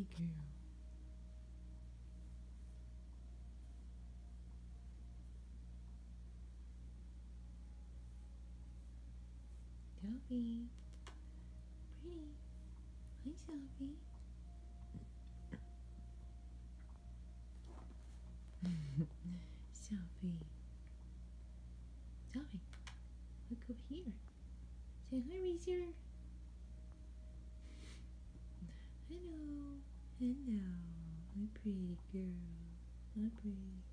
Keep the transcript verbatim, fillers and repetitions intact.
pretty girl. Sophie. Pretty. Hi, Sophie. Sophie. Sophie. Look up here. Say hi, Razor. Hello. Hello. My pretty girl. My pretty.